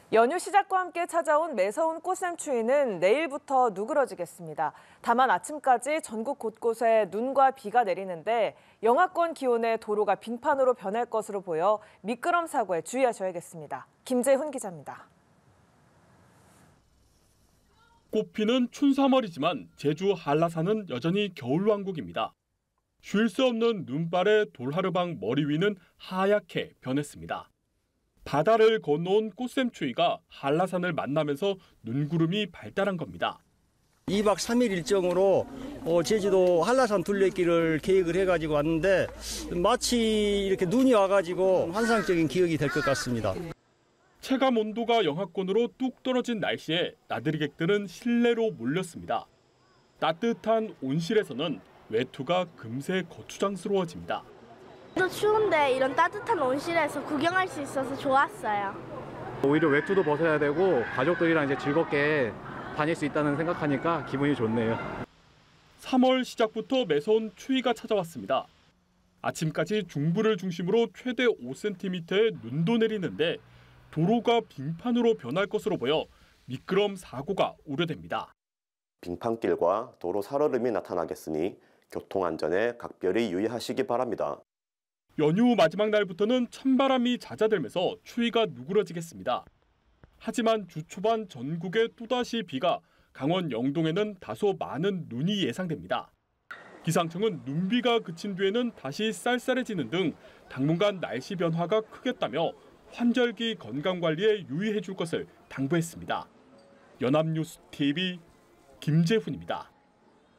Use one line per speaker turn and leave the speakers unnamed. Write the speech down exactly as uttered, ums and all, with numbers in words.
연휴 시작과 함께 찾아온 매서운 꽃샘추위는 내일부터 누그러지겠습니다. 다만 아침까지 전국 곳곳에 눈과 비가 내리는데 영하권 기온에 도로가 빙판으로 변할 것으로 보여 미끄럼 사고에 주의하셔야겠습니다. 김재훈 기자입니다.
꽃피는 춘삼월이지만 제주 한라산은 여전히 겨울왕국입니다. 쉴 새 없는 눈발에 돌하르방 머리 위는 하얗게 변했습니다. 바다를 건너온 꽃샘추위가 한라산을 만나면서 눈구름이 발달한 겁니다.
이 박 삼 일 일정으로 제주도 한라산 둘레길을 계획을 해가지고 왔는데 마치 이렇게 눈이 와가지고 환상적인 기억이 될 것 같습니다.
체감 온도가 영하권으로 뚝 떨어진 날씨에 나들이객들은 실내로 몰렸습니다. 따뜻한 온실에서는 외투가 금세 거추장스러워집니다.
또 추운데 이런 따뜻한 온실에서 구경할 수 있어서 좋았어요.
오히려 외투도 벗어야 되고 가족들이랑 이제 즐겁게 다닐 수 있다는 생각하니까 기분이 좋네요.
삼월 시작부터 매서운 추위가 찾아왔습니다. 아침까지 중부를 중심으로 최대 오 센티미터의 눈도 내리는데 도로가 빙판으로 변할 것으로 보여 미끄럼 사고가 우려됩니다.
빙판길과 도로 살얼음이 나타나겠으니 교통안전에 각별히 유의하시기 바랍니다.
연휴 마지막 날부터는 찬바람이 잦아들면서 추위가 누그러지겠습니다. 하지만 주 초반 전국에 또다시 비가, 강원 영동에는 다소 많은 눈이 예상됩니다. 기상청은 눈비가 그친 뒤에는 다시 쌀쌀해지는 등 당분간 날씨 변화가 크겠다며 환절기 건강관리에 유의해 줄 것을 당부했습니다. 연합뉴스 티비 김재훈입니다.